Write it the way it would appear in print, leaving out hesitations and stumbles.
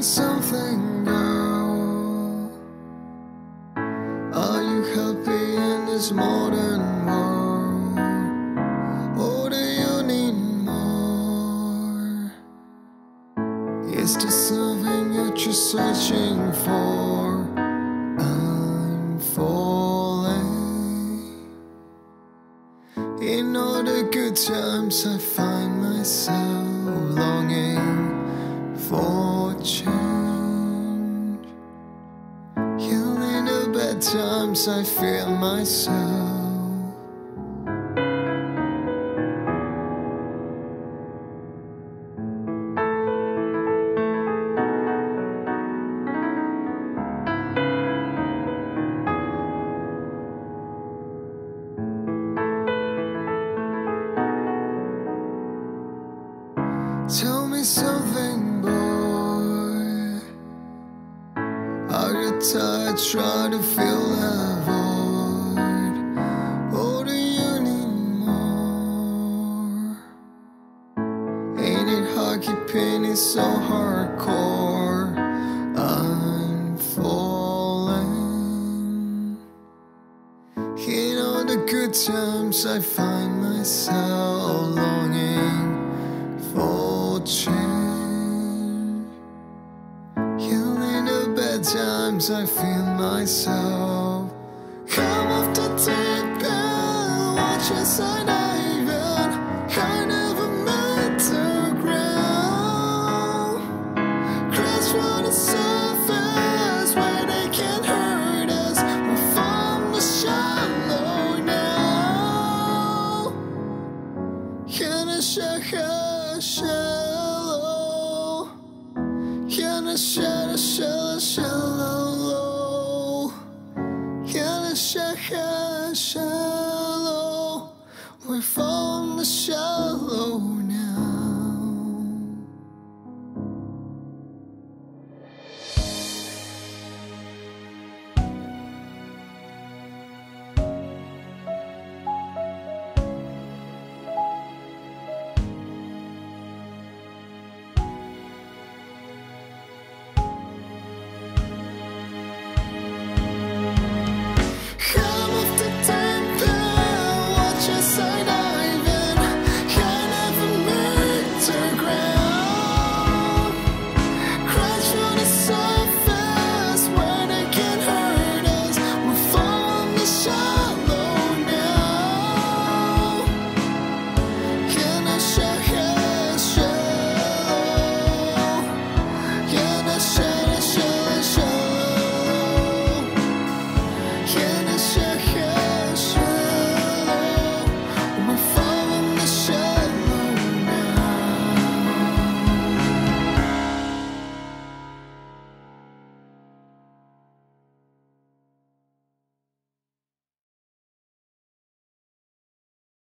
something, girl. Are you happy in this modern world? Or do you need more? Is there something that you're searching for? I'm falling. In all the good times I find myself longing for change. In the bad times I feel myself. Tell me something, boy. Are you tired trying to fill that void? Or do you need more? Ain't it hard keeping it so hardcore? I'm falling. In all the good times I find myself longing for change. In the bad times I feel myself come off the deep end, watch as I dive in. I never met the ground. Crash on the surface where they can't hurt us. We're from the shallow now. Can I share shallow? Can I share shallow? Can I share shallow? We're from the shallow.